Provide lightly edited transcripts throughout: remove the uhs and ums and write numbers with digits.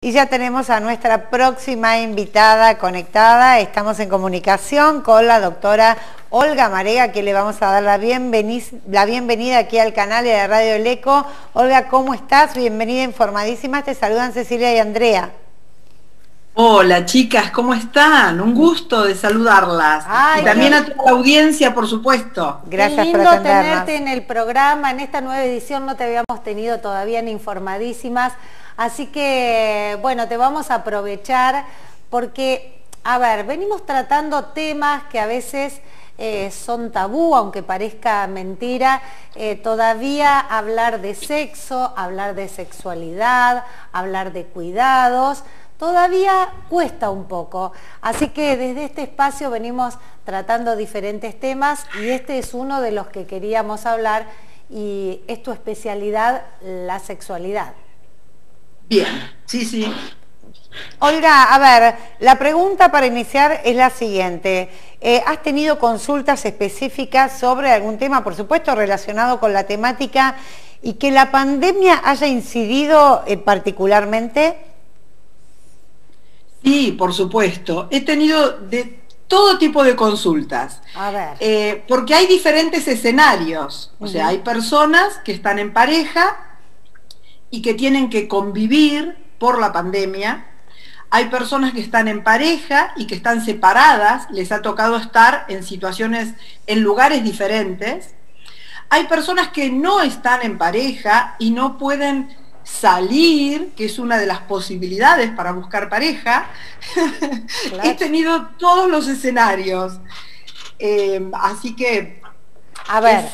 Y ya tenemos a nuestra próxima invitada conectada. Estamos en comunicación con la doctora Olga Marega, que le vamos a dar la bienvenida aquí al canal de la Radio El Eco. Olga, ¿cómo estás? Bienvenida, informadísimas. Te saludan Cecilia y Andrea. Hola chicas, ¿cómo están? Un gusto de saludarlas. Y también a toda la audiencia, por supuesto. Gracias por atendernos. Qué lindo tenerte en el programa. En esta nueva edición no te habíamos tenido todavía en Informadísimas. Así que, bueno, te vamos a aprovechar porque, a ver, venimos tratando temas que a veces son tabú, aunque parezca mentira. Todavía hablar de sexo, hablar de sexualidad, hablar de cuidados, todavía cuesta un poco. Así que desde este espacio venimos tratando diferentes temas y este es uno de los que queríamos hablar y es tu especialidad, la sexualidad. Bien, sí. Olga, a ver, la pregunta para iniciar es la siguiente. ¿Has tenido consultas específicas sobre algún tema, por supuesto, relacionado con la temática y que la pandemia haya incidido particularmente? Sí, por supuesto. He tenido de todo tipo de consultas. A ver. Porque hay diferentes escenarios. O sea, hay personas que están en pareja y que tienen que convivir por la pandemia. Hay personas que están en pareja y que están separadas, les ha tocado estar en situaciones, en lugares diferentes. Hay personas que no están en pareja y no pueden salir, que es una de las posibilidades para buscar pareja. Claro. He tenido todos los escenarios. Así que... A ver,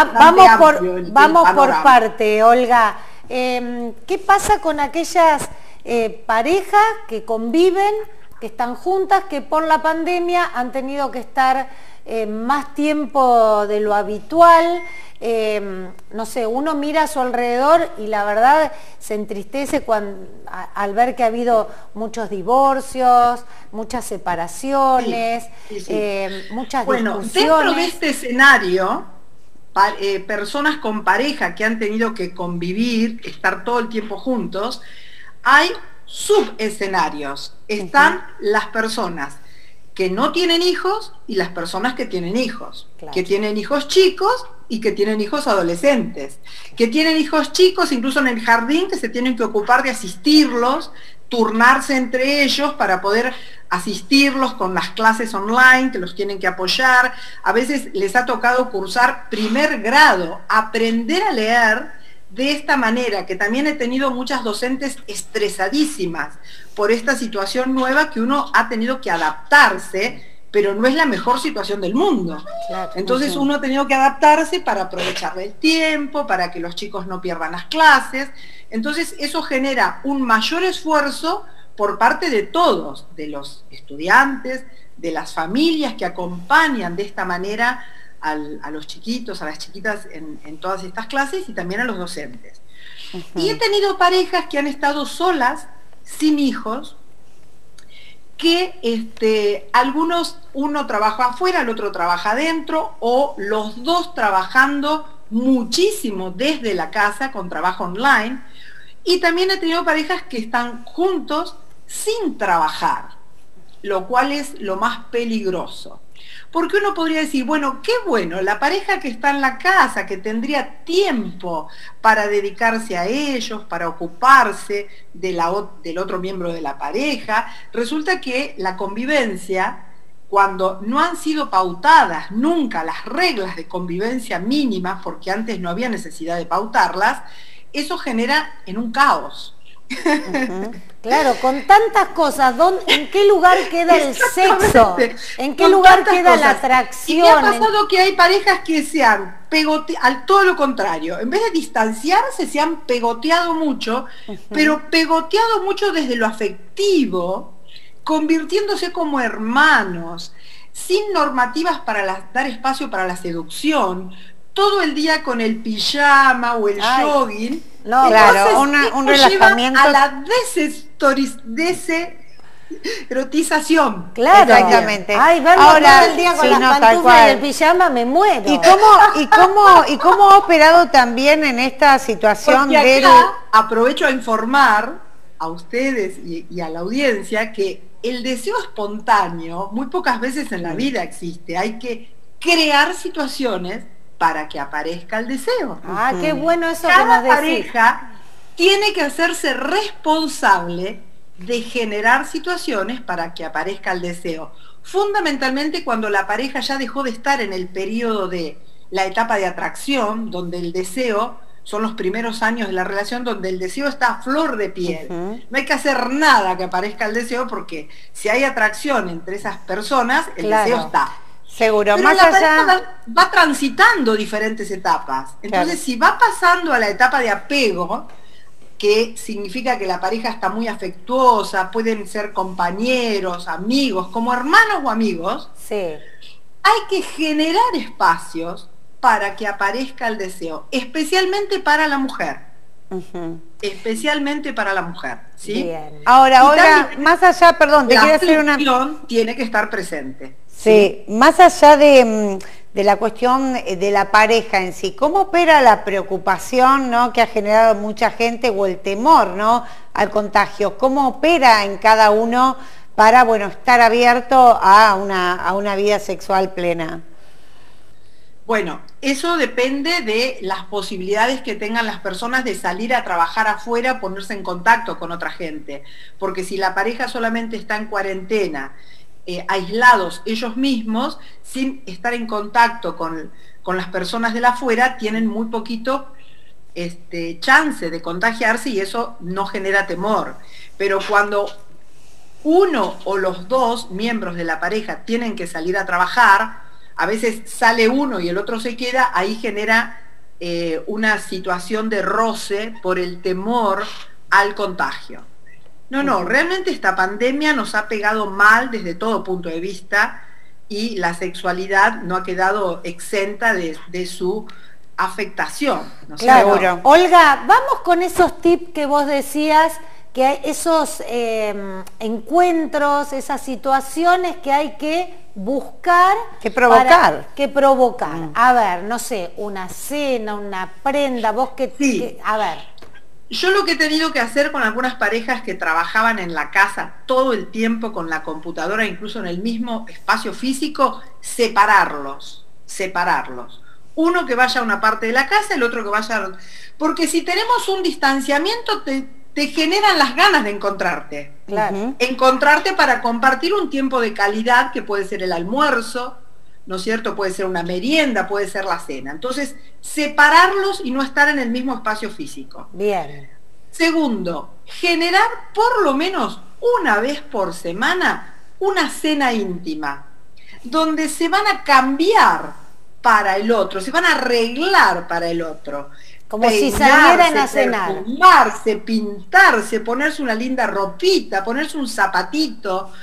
vamos por parte, Olga. ¿Qué pasa con aquellas parejas que conviven, que están juntas, que por la pandemia han tenido que estar más tiempo de lo habitual? No sé, uno mira a su alrededor y la verdad se entristece al ver que ha habido muchos divorcios, muchas separaciones, muchas discusiones. Bueno, dentro de este escenario, personas con pareja que han tenido que convivir, estar todo el tiempo juntos, hay subescenarios. Están las personas que no tienen hijos y las personas que tienen hijos, claro, que tienen hijos chicos y que tienen hijos adolescentes, que tienen hijos chicos incluso en el jardín, que se tienen que ocupar de asistirlos, turnarse entre ellos para poder asistirlos con las clases online, que los tienen que apoyar. A veces les ha tocado cursar primer grado, aprender a leer de esta manera, que también he tenido muchas docentes estresadísimas por esta situación nueva que uno ha tenido que adaptarse, pero no es la mejor situación del mundo. Claro, entonces uno ha tenido que adaptarse para aprovechar el tiempo, para que los chicos no pierdan las clases. Entonces eso genera un mayor esfuerzo por parte de todos, de los estudiantes, de las familias que acompañan de esta manera a los chiquitos, a las chiquitas en todas estas clases y también a los docentes. Y he tenido parejas que han estado solas, sin hijos, que uno trabaja afuera, el otro trabaja adentro, o los dos trabajando muchísimo desde la casa con trabajo online. Y también he tenido parejas que están juntos sin trabajar, lo cual es lo más peligroso. Porque uno podría decir, bueno, qué bueno, la pareja que está en la casa, que tendría tiempo para dedicarse a ellos, para ocuparse del otro miembro de la pareja, resulta que la convivencia, cuando no han sido pautadas nunca las reglas de convivencia mínimas, porque antes no había necesidad de pautarlas, eso genera en un caos. Claro, con tantas cosas, ¿en qué lugar queda el sexo? ¿En qué lugar queda la atracción? Y me ha pasado que hay parejas que se han pegoteado, todo lo contrario, en vez de distanciarse se han pegoteado mucho, pero pegoteado mucho desde lo afectivo, convirtiéndose como hermanos, sin normativas para dar espacio para la seducción, todo el día con el pijama o el jogging. No, claro, un relajamiento a la deserotización. Claro, exactamente. Ay, verlo todo el día con las pantuflas y el pijama, me muero. ¿Y cómo ha operado también en esta situación aprovecho a informar a ustedes y a la audiencia que el deseo espontáneo muy pocas veces en la vida existe. Hay que crear situaciones para que aparezca el deseo. Ah, qué bueno eso que Cada nos decís. pareja tiene que hacerse responsable de generar situaciones para que aparezca el deseo. Fundamentalmente cuando la pareja ya dejó de estar en el periodo de la etapa de atracción, donde el deseo son los primeros años de la relación, donde el deseo está a flor de piel. No hay que hacer nada que aparezca el deseo, porque si hay atracción entre esas personas, el deseo está. Seguro, pero más la pareja allá va transitando diferentes etapas. Entonces, si va pasando a la etapa de apego, que significa que la pareja está muy afectuosa, pueden ser compañeros, amigos, como hermanos o amigos, sí, hay que generar espacios para que aparezca el deseo, especialmente para la mujer. Especialmente para la mujer, ¿sí? Bien. Ahora, Olga, más allá, perdón, te quiero hacer una... tiene que estar presente. Sí, más allá de la cuestión de la pareja en sí, ¿cómo opera la preocupación, ¿no?, que ha generado mucha gente, o el temor, ¿no?, al contagio? ¿Cómo opera en cada uno para, bueno, estar abierto a una vida sexual plena? Bueno, eso depende de las posibilidades que tengan las personas de salir a trabajar afuera, ponerse en contacto con otra gente. Porque si la pareja solamente está en cuarentena, aislados ellos mismos, sin estar en contacto con las personas de la afuera, tienen muy poquito chance de contagiarse, y eso no genera temor. Pero cuando uno o los dos miembros de la pareja tienen que salir a trabajar, a veces sale uno y el otro se queda, ahí genera una situación de roce por el temor al contagio. No, realmente esta pandemia nos ha pegado mal desde todo punto de vista, y la sexualidad no ha quedado exenta de su afectación, ¿no es claro. cierto? Olga, vamos con esos tips que vos decías, que hay esos encuentros, esas situaciones que hay que buscar, que provocar. A ver, no sé, una cena, una prenda, vos a ver. Yo lo que he tenido que hacer con algunas parejas que trabajaban en la casa todo el tiempo con la computadora, incluso en el mismo espacio físico, separarlos. Uno que vaya a una parte de la casa, el otro que vaya a... Porque si tenemos un distanciamiento, te generan las ganas de encontrarte. Claro. Encontrarte para compartir un tiempo de calidad, que puede ser el almuerzo, ¿no es cierto? Puede ser una merienda, puede ser la cena. Entonces, separarlos y no estar en el mismo espacio físico. Bien. Segundo, generar por lo menos una vez por semana una cena íntima, donde se van a cambiar para el otro, se van a arreglar para el otro. Como si salieran a cenar. Perfumarse, pintarse, ponerse una linda ropita, ponerse un zapatito,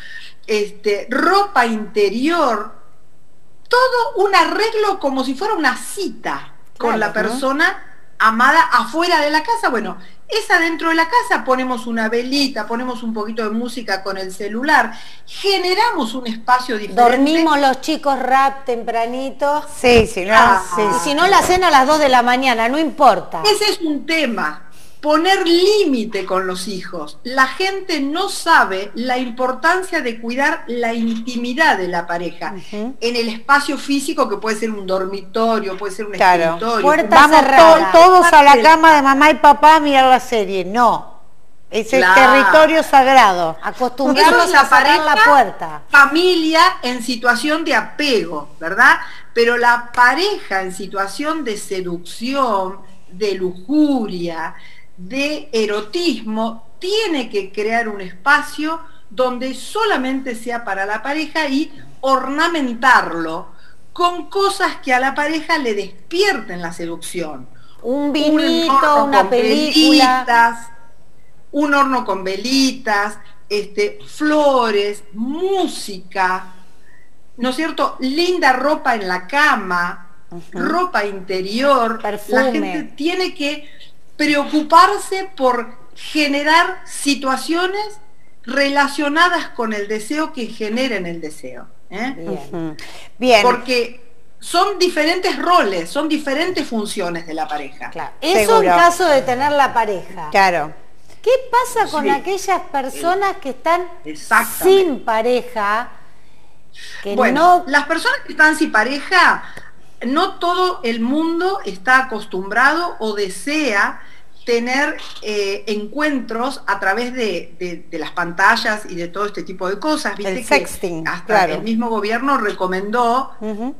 ropa interior, todo un arreglo como si fuera una cita con la persona amada afuera de la casa. Bueno, es adentro de la casa, ponemos una velita, ponemos un poquito de música con el celular, generamos un espacio diferente. Dormimos los chicos tempranito. Sí, sí, no, sí. Y si no, la cena a las 2 de la mañana, no importa. Ese es un tema. Poner límite con los hijos. La gente no sabe la importancia de cuidar la intimidad de la pareja en el espacio físico, que puede ser un dormitorio, puede ser un escritorio. Vamos todos a la cama de mamá y papá a mirar la serie. No, es el territorio sagrado. Acostumbrarlos a cerrar la puerta. Familia en situación de apego, ¿verdad? Pero la pareja en situación de seducción, de lujuria, de erotismo, tiene que crear un espacio donde solamente sea para la pareja y ornamentarlo con cosas que a la pareja le despierten la seducción. Un vinito, una película. Un horno con velitas, flores, música, ¿no es cierto? Linda ropa en la cama, ropa interior. Perfume. La gente tiene que preocuparse por generar situaciones relacionadas con el deseo, que generen el deseo. Bien. Porque son diferentes roles, son diferentes funciones de la pareja. Claro. Eso en caso de tener la pareja. Claro. ¿Qué pasa con aquellas personas que están sin pareja? Bueno, las personas que están sin pareja, no todo el mundo está acostumbrado o desea tener encuentros a través de las pantallas y de todo este tipo de cosas. Viste el sexting, hasta claro. El mismo gobierno recomendó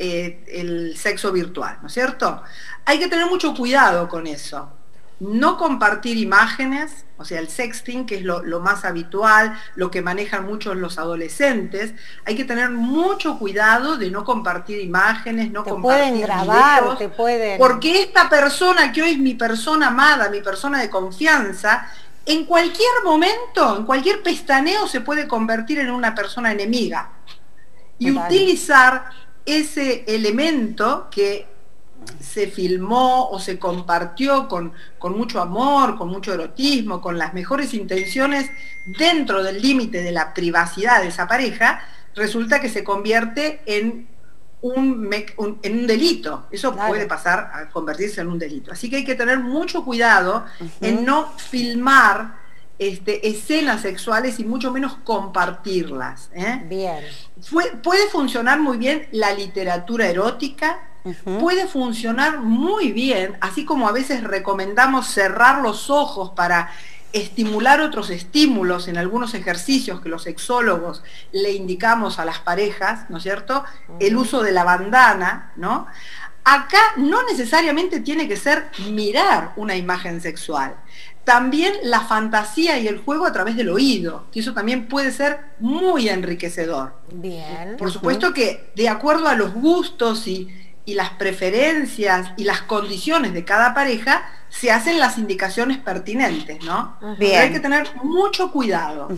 el sexo virtual, ¿no es cierto? Hay que tener mucho cuidado con eso. No compartir imágenes, o sea, el sexting, que es lo más habitual, lo que manejan muchos los adolescentes. Hay que tener mucho cuidado de no compartir imágenes, no compartir videos, te pueden grabar, porque esta persona que hoy es mi persona amada, mi persona de confianza, en cualquier momento, en cualquier pestaneo se puede convertir en una persona enemiga. Y utilizar ese elemento que se filmó o se compartió con mucho amor, con mucho erotismo, con las mejores intenciones dentro del límite de la privacidad de esa pareja, resulta que se convierte en un delito. Eso puede pasar a convertirse en un delito. Así que hay que tener mucho cuidado en no filmar escenas sexuales y mucho menos compartirlas. Bien. Puede funcionar muy bien la literatura erótica, puede funcionar muy bien, así como a veces recomendamos cerrar los ojos para estimular otros estímulos en algunos ejercicios que los sexólogos le indicamos a las parejas, ¿no es cierto? El uso de la bandana, ¿no? Acá no necesariamente tiene que ser mirar una imagen sexual. También la fantasía y el juego a través del oído, que eso también puede ser muy enriquecedor. Bien. Por supuesto que de acuerdo a los gustos y las preferencias y las condiciones de cada pareja, se hacen las indicaciones pertinentes, ¿no? Bien. Pero hay que tener mucho cuidado.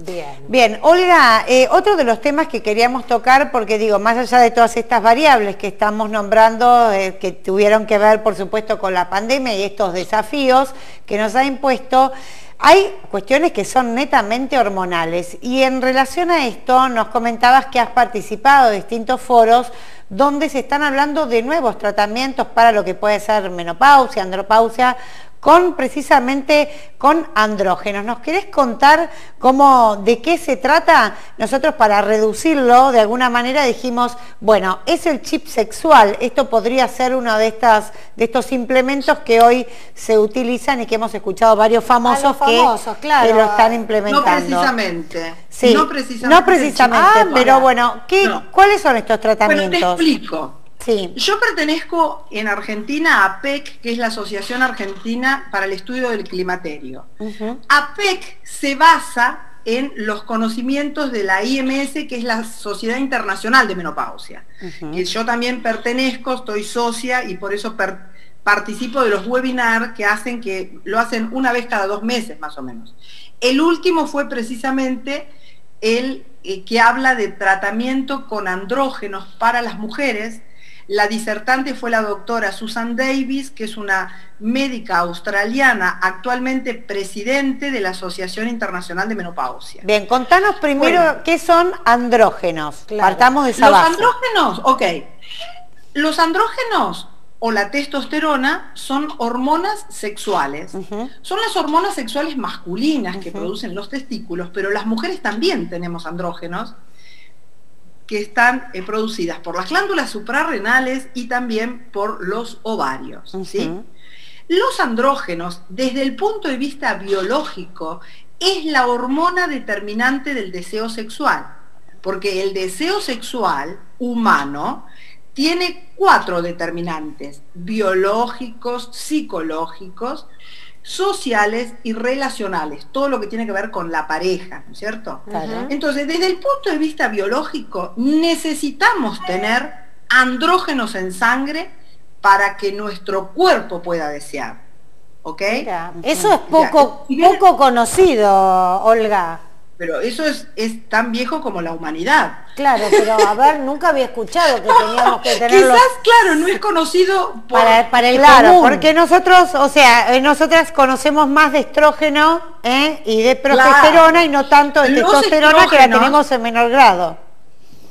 Bien, Olga, otro de los temas que queríamos tocar, porque digo, más allá de todas estas variables que estamos nombrando, que tuvieron que ver, por supuesto, con la pandemia y estos desafíos que nos ha impuesto, hay cuestiones que son netamente hormonales. Y en relación a esto, nos comentabas que has participado de distintos foros donde se están hablando de nuevos tratamientos para lo que puede ser menopausia, andropausia, precisamente con andrógenos. ¿Nos querés contar de qué se trata? Nosotros, para reducirlo de alguna manera, dijimos, bueno, es el chip sexual, esto podría ser uno de estos implementos que hoy se utilizan y que hemos escuchado varios famosos, claro, que lo están implementando. No precisamente. Sí, no precisamente, pero bueno, ¿cuáles son estos tratamientos? Bueno, te explico. Sí. Yo pertenezco en Argentina a APEC, que es la Asociación Argentina para el Estudio del Climaterio. APEC se basa en los conocimientos de la IMS, que es la Sociedad Internacional de Menopausia. Que yo también pertenezco, estoy socia y por eso participo de los webinars que lo hacen una vez cada 2 meses más o menos. El último fue precisamente el que habla de tratamiento con andrógenos para las mujeres. La disertante fue la doctora Susan Davis, que es una médica australiana, actualmente presidente de la Asociación Internacional de Menopausia. Bien, contanos primero qué son andrógenos. Claro. Partamos de esa base. Los andrógenos, los andrógenos o la testosterona son hormonas sexuales. Son las hormonas sexuales masculinas que producen los testículos, pero las mujeres también tenemos andrógenos que están producidas por las glándulas suprarrenales y también por los ovarios, ¿sí? Los andrógenos, desde el punto de vista biológico, es la hormona determinante del deseo sexual, porque el deseo sexual humano tiene 4 determinantes: biológicos, psicológicos, sociales y relacionales, todo lo que tiene que ver con la pareja, ¿no es cierto? Entonces, desde el punto de vista biológico, necesitamos tener andrógenos en sangre para que nuestro cuerpo pueda desear, ¿ok? Mira, eso es poco conocido, Olga. Pero eso es tan viejo como la humanidad. Claro, pero a ver, nunca había escuchado que teníamos que tenerlo. Quizás, claro, no es conocido para el común. Porque nosotros, nosotras conocemos más de estrógeno y de progesterona y no tanto de testosterona, que la tenemos en menor grado.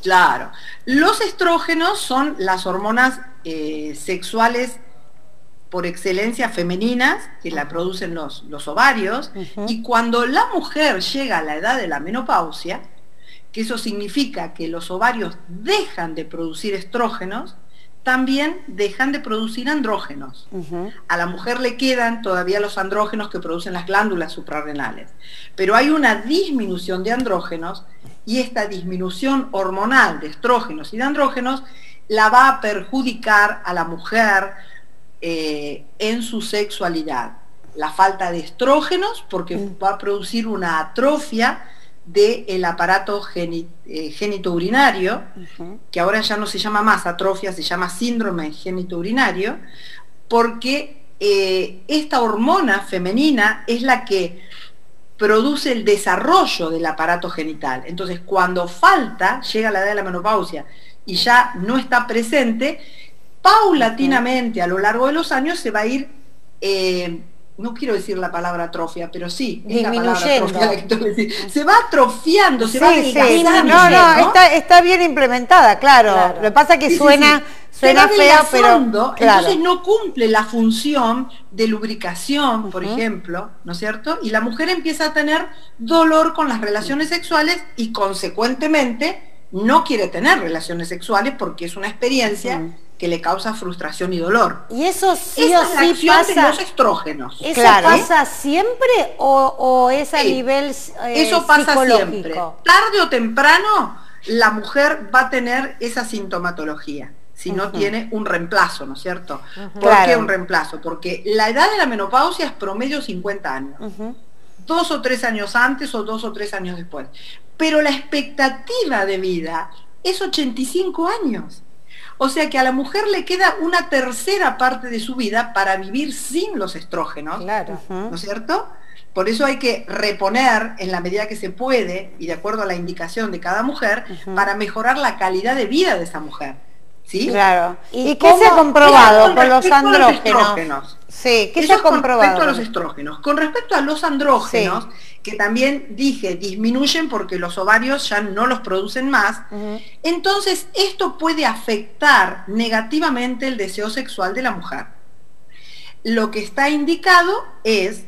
Claro. Los estrógenos son las hormonas sexuales por excelencia femeninas, que la producen los ovarios, y cuando la mujer llega a la edad de la menopausia, que eso significa que los ovarios dejan de producir estrógenos, también dejan de producir andrógenos. A la mujer le quedan todavía los andrógenos que producen las glándulas suprarrenales, pero hay una disminución de andrógenos, y esta disminución hormonal de estrógenos y de andrógenos la va a perjudicar a la mujer en su sexualidad. La falta de estrógenos, porque va a producir una atrofia del aparato genitourinario, que ahora ya no se llama más atrofia, se llama síndrome genitourinario, porque esta hormona femenina es la que produce el desarrollo del aparato genital. Entonces, cuando falta, llega la edad de la menopausia y ya no está presente, paulatinamente a lo largo de los años se va a ir, no quiero decir la palabra atrofia, pero sí, es la palabra atrofia la que tengo que decir. Se va atrofiando, se va adelgazando. No, está bien implementada, claro. Lo que pasa es que suena feo, pero entonces no cumple la función de lubricación, por ejemplo, ¿no es cierto? Y la mujer empieza a tener dolor con las relaciones sexuales y consecuentemente no quiere tener relaciones sexuales porque es una experiencia que le causa frustración y dolor. Y eso sí Esa o es la sí acción pasa. de los estrógenos. ¿Eso pasa siempre o es a nivel eso pasa psicológico? siempre. Tarde o temprano la mujer va a tener esa sintomatología, si no tiene un reemplazo, ¿no es cierto? ¿Por qué un reemplazo? Porque la edad de la menopausia es promedio 50 años. 2 o 3 años antes o 2 o 3 años después. Pero la expectativa de vida es 85 años. O sea que a la mujer le queda una tercera parte de su vida para vivir sin los estrógenos, ¿no es cierto? Por eso hay que reponer en la medida que se puede y de acuerdo a la indicación de cada mujer para mejorar la calidad de vida de esa mujer. ¿Sí? Claro. ¿Y qué se ha comprobado con los andrógenos? Sí, ¿qué se ha comprobado? Con respecto a los estrógenos. Con respecto a los andrógenos, que también dije, disminuyen porque los ovarios ya no los producen más, entonces esto puede afectar negativamente el deseo sexual de la mujer. Lo que está indicado es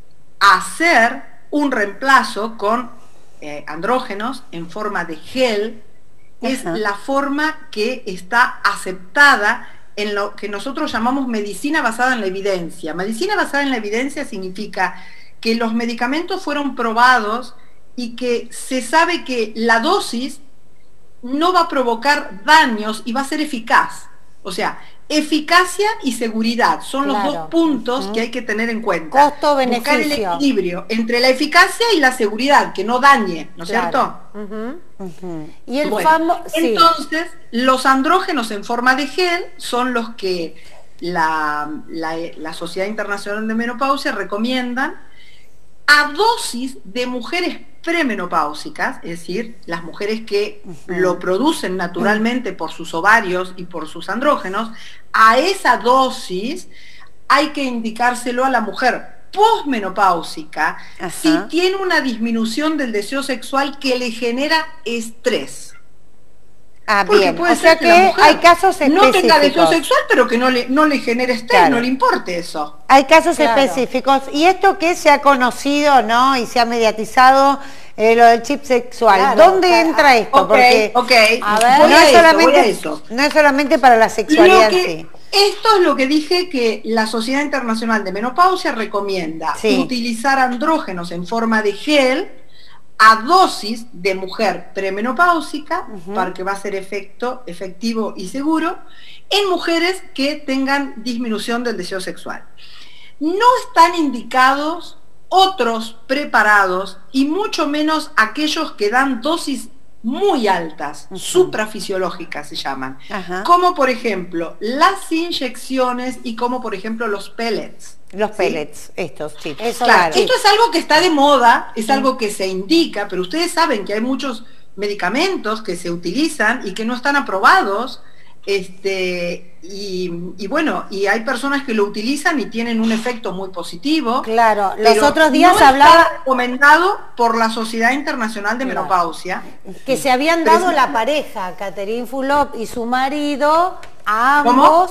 hacer un reemplazo con andrógenos en forma de gel. Es la forma que está aceptada en lo que nosotros llamamos medicina basada en la evidencia. Medicina basada en la evidencia significa que los medicamentos fueron probados y que se sabe que la dosis no va a provocar daños y va a ser eficaz. O sea, eficacia y seguridad son los dos puntos que hay que tener en cuenta. Costo-beneficio. Buscar el equilibrio entre la eficacia y la seguridad, que no dañe, ¿no es cierto? Y el entonces, los andrógenos en forma de gel son los que la Sociedad Internacional de Menopausia recomiendan a dosis de mujeres premenopáusicas, es decir, las mujeres que lo producen naturalmente por sus ovarios y por sus andrógenos. A esa dosis hay que indicárselo a la mujer posmenopáusica si tiene una disminución del deseo sexual que le genera estrés. Porque bien, puede o sea ser que la mujer hay casos específicos. No tenga deseo sexual, pero que no le genere estrés, no le importe eso. Hay casos específicos, y esto que se ha conocido, ¿no? Y se ha mediatizado, lo del chip sexual. ¿Dónde entra esto? Porque a ver, no es solamente para la sexualidad en sí. Esto es lo que dije, que la Sociedad Internacional de Menopausia recomienda utilizar andrógenos en forma de gel a dosis de mujer premenopáusica, para que va a ser efectivo y seguro, en mujeres que tengan disminución del deseo sexual. No están indicados otros preparados, y mucho menos aquellos que dan dosis muy altas, suprafisiológicas se llaman, como por ejemplo las inyecciones y como por ejemplo los pellets. Los pellets, estos chips. Esto es algo que está de moda, es algo que se indica, pero ustedes saben que hay muchos medicamentos que se utilizan y que no están aprobados, y bueno, y hay personas que lo utilizan y tienen un efecto muy positivo. Claro, los otros días hablaba, está recomendado por la Sociedad Internacional de Menopausia, que se habían dado la pareja, Catherine Fulop y su marido, a ambos.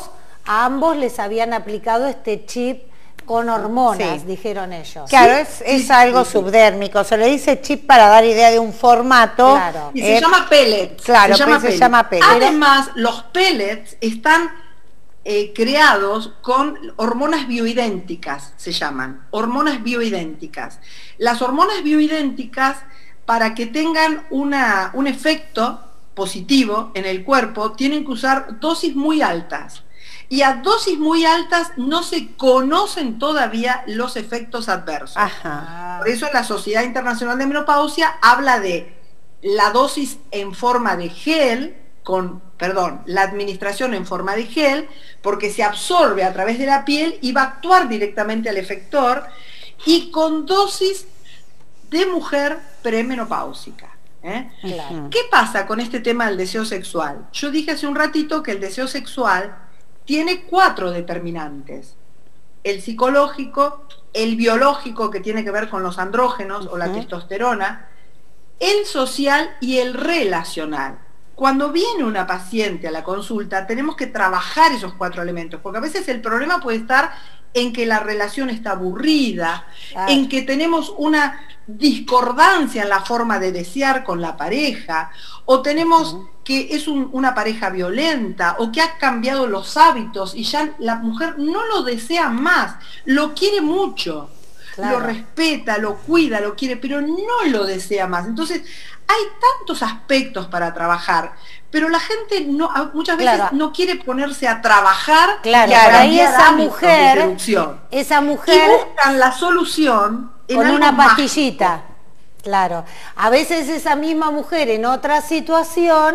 a ambos les habían aplicado este chip con hormonas, Sí. dijeron ellos. Claro, es algo subdérmico, se le dice chip para dar idea de un formato. Claro. Y se llama pellets. Claro, se llama pellet. Además, los pellets están creados con hormonas bioidénticas, se llaman, hormonas bioidénticas. Las hormonas bioidénticas, para que tengan un efecto positivo en el cuerpo, tienen que usar dosis muy altas. Y a dosis muy altas no se conocen todavía los efectos adversos. Ajá. Por eso la Sociedad Internacional de Menopausia habla de la dosis en forma de gel, la administración en forma de gel, porque se absorbe a través de la piel y va a actuar directamente al efector, y con dosis de mujer premenopáusica. Claro. ¿Qué pasa con este tema del deseo sexual? Yo dije hace un ratito que el deseo sexual tiene 4 determinantes: el psicológico, el biológico, que tiene que ver con los andrógenos o la testosterona, el social y el relacional. Cuando viene una paciente a la consulta, tenemos que trabajar esos 4 elementos, porque a veces el problema puede estar en que la relación está aburrida, Claro. en que tenemos una discordancia en la forma de desear con la pareja, o tenemos que es una pareja violenta, o que ha cambiado los hábitos y ya la mujer no lo desea más, lo quiere mucho, Claro. lo respeta, lo cuida, lo quiere, pero no lo desea más. Entonces, hay tantos aspectos para trabajar, pero la gente muchas veces Claro. no quiere ponerse a trabajar Claro, y a por ahí cambiar esa hábitos de mujer, seducción. esa Y mujer buscan la solución en con algo una mágico. pastillita. Claro. A veces esa misma mujer en otra situación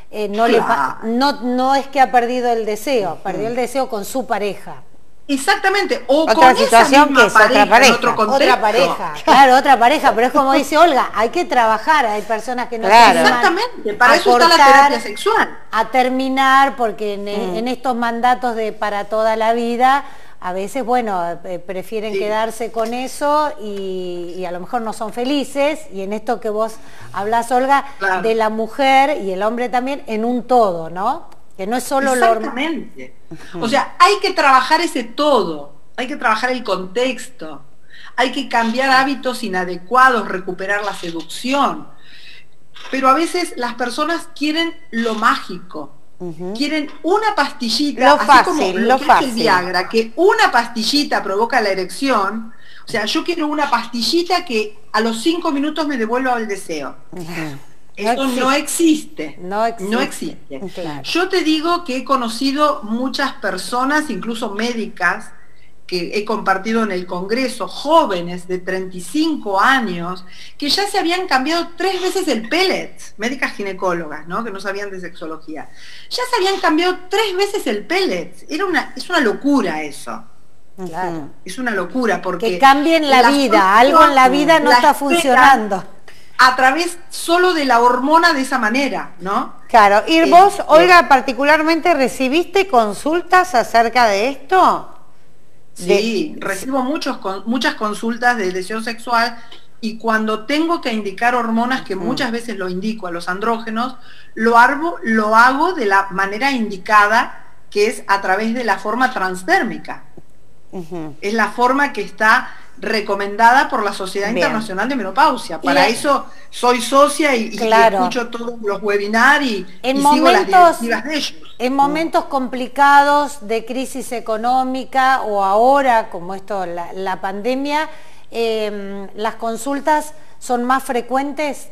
no es que ha perdido el deseo, perdió el deseo con su pareja. Exactamente, o Otra con situación esa misma que es otra pareja, pareja. en otro contexto. Otra pareja, claro, otra pareja, pero es como dice Olga, hay que trabajar, hay personas que no Claro. se animan Exactamente, para a eso está la cortar, terapia sexual. a terminar, porque en estos mandatos de para toda la vida, a veces, bueno, prefieren Sí. quedarse con eso y a lo mejor no son felices, y en esto que vos hablás, Olga, Claro. de la mujer y el hombre también en un todo, ¿no? Que no es solo lo Exactamente. O sea, hay que trabajar ese todo, hay que trabajar el contexto, hay que cambiar hábitos inadecuados, recuperar la seducción. Pero a veces las personas quieren lo mágico, quieren una pastillita, Lo así fácil, como lo lo que es fácil. el Viagra, que una pastillita provoca la erección. O sea, yo quiero una pastillita que a los 5 minutos me devuelva el deseo. Eso no existe. No existe. No existe. Claro. Yo te digo que he conocido muchas personas, incluso médicas, que he compartido en el Congreso, jóvenes de 35 años, que ya se habían cambiado 3 veces el pellet, médicas ginecólogas, ¿no? Que no sabían de sexología. Ya se habían cambiado 3 veces el pellet. Es una locura eso. Claro. Es una locura porque... Que cambien la vida, algo en la vida no la está esperan funcionando. a través solo de la hormona de esa manera, ¿no? Claro, y vos, Olga, particularmente, ¿recibiste consultas acerca de esto? Sí, recibo muchas consultas de deseo sexual, y cuando tengo que indicar hormonas, que muchas veces lo indico a los andrógenos, lo hago de la manera indicada, que es a través de la forma transdérmica. Es la forma que está recomendada por la Sociedad Bien. Internacional de Menopausia. Para Y- eso soy socia y Claro. escucho todos los webinars y En sigo las momentos, directivas de ellos. en momentos complicados de crisis económica, o ahora, como esto, la pandemia, las consultas son más frecuentes.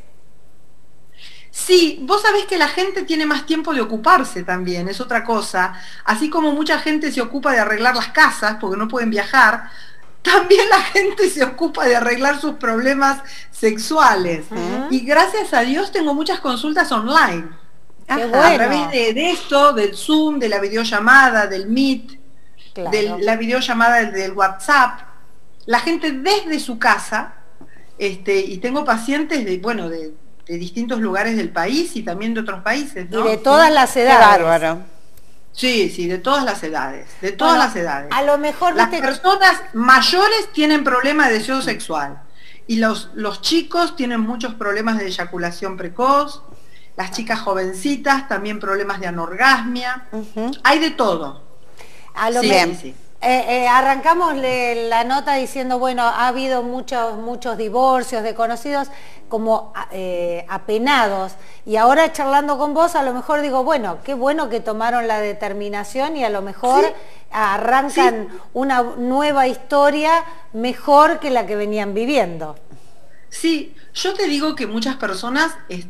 Sí, vos sabés que la gente tiene más tiempo de ocuparse también, es otra cosa. Así como mucha gente se ocupa de arreglar las casas porque no pueden viajar, también la gente se ocupa de arreglar sus problemas sexuales. Y gracias a Dios tengo muchas consultas online. Qué Ajá. A bueno. través de esto, del Zoom, de la videollamada, del Meet, Claro. de la videollamada del WhatsApp. La gente desde su casa, y tengo pacientes de distintos lugares del país y también de otros países, ¿no? Y de todas las Qué edades. bárbaro. Sí, de todas las edades, de todas Bueno, las edades. a lo mejor, Las viste, personas mayores tienen problemas de deseo sexual, y los chicos tienen muchos problemas de eyaculación precoz, las chicas jovencitas también problemas de anorgasmia, hay de todo. A lo sí. Arrancamos la nota diciendo, bueno, ha habido muchos divorcios de conocidos como apenados, y ahora charlando con vos a lo mejor digo, bueno, qué bueno que tomaron la determinación y a lo mejor arrancan una nueva historia mejor que la que venían viviendo. Sí, yo te digo que muchas personas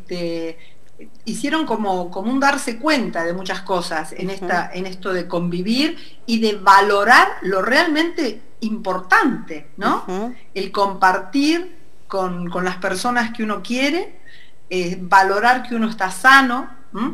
hicieron como un darse cuenta de muchas cosas en esto de convivir y de valorar lo realmente importante, ¿no? El compartir con las personas que uno quiere, valorar que uno está sano,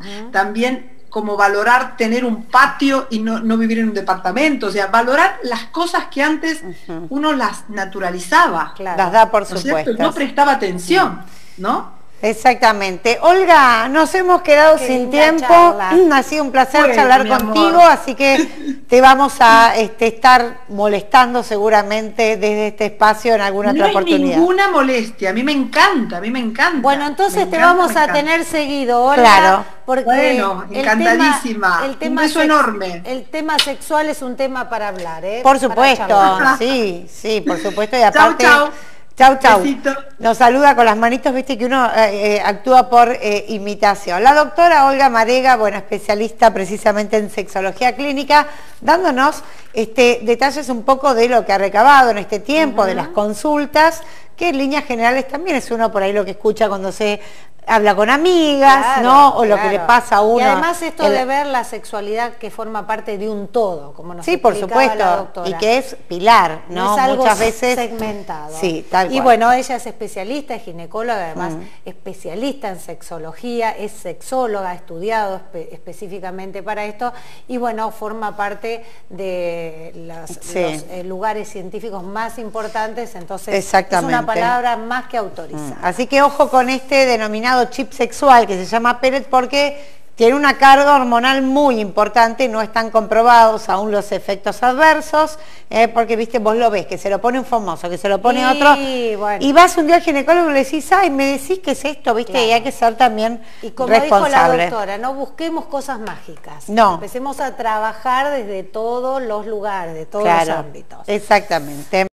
también como valorar tener un patio y no vivir en un departamento, o sea, valorar las cosas que antes uno las naturalizaba. Claro. Las da por supuesto. No prestaba atención, ¿no? Exactamente. Olga, nos hemos quedado sin tiempo. Ha sido un placer charlar contigo, así que te vamos a estar molestando seguramente desde este espacio en alguna otra oportunidad. No hay ninguna molestia, a mí me encanta, Bueno, entonces te vamos a tener seguido, Olga. Claro. Porque bueno, encantadísima. Un beso enorme. El tema sexual es un tema para hablar, ¿eh? Por supuesto, sí, por supuesto. Y aparte, chau. Besito. Nos saluda con las manitos, viste que uno actúa por imitación. La doctora Olga Marega, bueno, especialista precisamente en sexología clínica, dándonos detalles un poco de lo que ha recabado en este tiempo, de las consultas, que en líneas generales también es uno por ahí lo que escucha cuando se habla con amigas, ¿no? O lo que le pasa a uno. Y además esto de ver la sexualidad que forma parte de un todo, como nos explicaba por supuesto, la doctora. Y que es pilar, ¿no? No es algo muchas veces segmentado. Sí, tal cual. Y bueno, ella es especialista, es ginecóloga, además especialista en sexología, es sexóloga, ha estudiado específicamente para esto, y bueno, forma parte de los lugares científicos más importantes, entonces es una palabra más que autorizada. Así que ojo con este denominado chip sexual que se llama Pellet, porque tiene una carga hormonal muy importante, no están comprobados aún los efectos adversos, porque viste, vos lo ves, que se lo pone un famoso, que se lo pone otro, y vas un día al ginecólogo y le decís, ay, me decís que es esto, viste, y hay que ser también y como responsable. Dijo la doctora, no busquemos cosas mágicas, no. Empecemos a trabajar desde todos los lugares, de todos los ámbitos. Exactamente.